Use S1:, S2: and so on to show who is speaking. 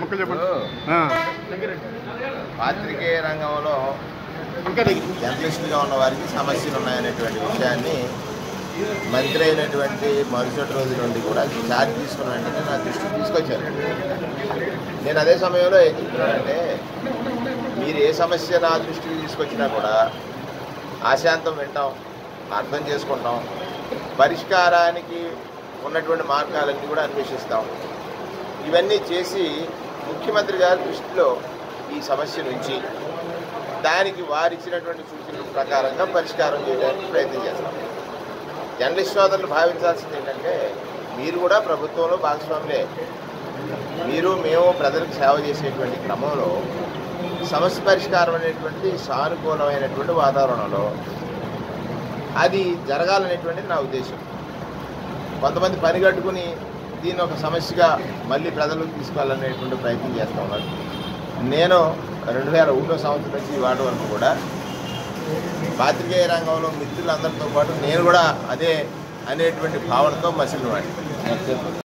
S1: పాత్రికేయ రంగంలో జర్నలిస్టులుగా ఉన్న వారికి సమస్యలు ఉన్నాయనేటువంటి విషయాన్ని మంత్రి అయినటువంటి మరుసటి రోజు నుండి కూడా ఛార్జ్ తీసుకున్న వెంటనే నా దృష్టికి తీసుకొచ్చారు. నేను అదే సమయంలో ఏం చెప్తున్నానంటే, మీరు ఏ సమస్య నా దృష్టికి తీసుకొచ్చినా కూడా ఆశాంతం వింటాం, అర్థం చేసుకుంటాం, పరిష్కారానికి ఉన్నటువంటి మార్గాలన్నీ కూడా అన్వేషిస్తాం. ఇవన్నీ చేసి ముఖ్యమంత్రి గారి దృష్టిలో ఈ సమస్య నుంచి దానికి వారిచ్చినటువంటి సూచనల ప్రకారంగా పరిష్కారం చేయడానికి ప్రయత్నం చేస్తాం. జర్నలిస్ట్ సోదరులు భావించాల్సింది ఏంటంటే, మీరు కూడా ప్రభుత్వంలో భాగస్వాములే. మీరు మేము ప్రజలకు సేవ చేసేటువంటి క్రమంలో సమస్య పరిష్కారం అనేటువంటి సానుకూలమైనటువంటి వాతావరణంలో అది జరగాలనేటువంటిది నా ఉద్దేశం. కొంతమంది పని కట్టుకుని దీన్ని ఒక సమస్యగా మళ్ళీ ప్రజలకు తీసుకెళ్ళాలనేటువంటి ప్రయత్నం చేస్తూ ఉన్నారు. నేను 2001 సంవత్సరం నుంచి ఇవాటి వరకు కూడా పాత్రికేయ రంగంలో మిత్రులందరితో పాటు నేను కూడా అదే అనేటువంటి భావనతో మసిలిన వాడిని.